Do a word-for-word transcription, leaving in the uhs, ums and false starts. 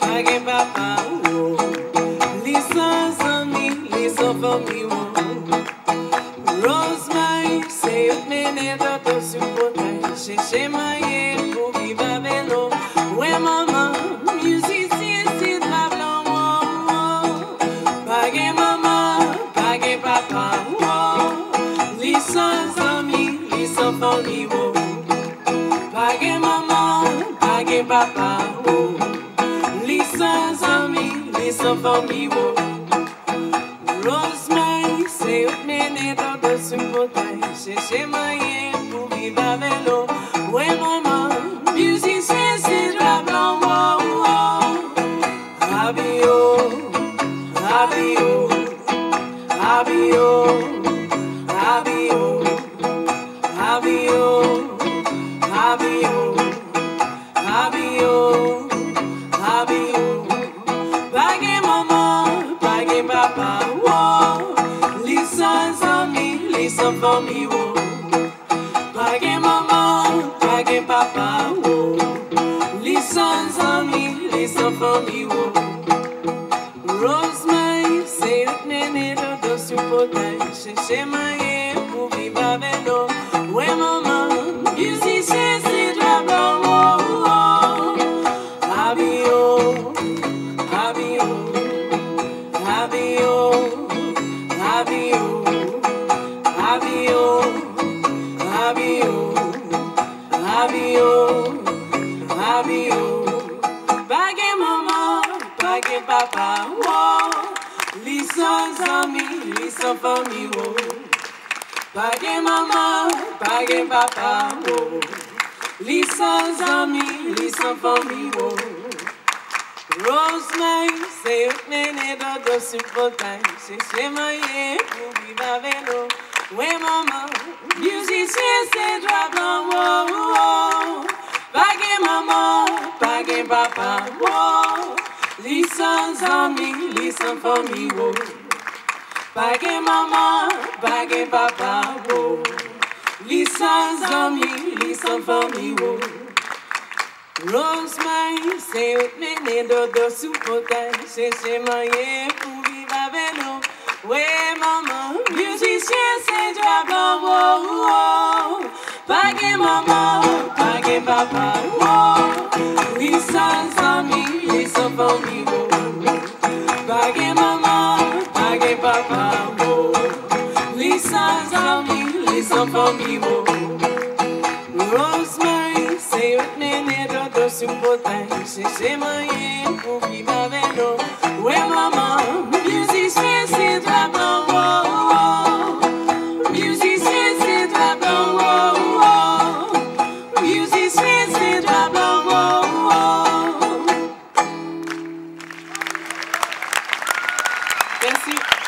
pa gen papa, oh. Li sans ami, li sans famille, oh. Rosemary, se yo mene dodo sou potay, cherche maye pou vive avec l'eau. Ouais maman, musicien c'est la blanc, oh, oh. Pa gen maman, pa gen papa, oh. Li sans ami, li sans famille, oh. Pa gen maman, pa gen papa, oh. Li sans ami, li sans famille, oh. Rosemary, se yo mene dodo sou potay, cherche maye pou vive avec l'eau. Ouais maman, musicien c'est la blanc, oh, oh. Abio, abio, abio, abio, abio, abio, abio, abio. Pa gen maman, pa gen papa, oh. Li sans ami, li sans famille, oh. Pa gen maman, pa gen papa, oh. Li sans ami, li sans famille, oh. Rosemary, se yo mene dodo sou potay, cherche maye pou vive avec l'eau. Ouais maman, musicien c'est la blanc, oh, oh. Abio, abio, abio, abio, abio, abio, abio, abio. Pa gen maman, pa gen papa, oh. Li sans ami, li sans famille, oh. Pa gen maman, pa gen papa, oh. Li sans ami, li sans famille, oh. Rosemary, se yo mene dodo sou potay, cherche maye pou vive avec l'eau. Ouais maman, musicien c'est la blanc, oh, oh. Pa gen maman, pa gen papa, oh. Li sans ami, li sans famille, oh. Pa gen maman, pa gen papa, oh. Li sans ami, li sans famille, oh. Rosemary, se yo mene dodo sou potay, cherche maye pou vive avec l'eau. Ouais maman, musicien c'est la blanc, oh, oh. Pa gen maman, pa gen papa, oh. Li sans ami, li sans famille, oh. Pa gen maman, pa gen papa, oh. Li sans ami, li sans famille, oh. Rosemary, se yo mene dodo sou potay, cherche maye pou vive avec l'eau. Ouais maman, musicien c'est la blanc, oh, oh. Musicien c'est la blanc, oh, oh. Musicien c'est la blanc, oh, oh. Merci.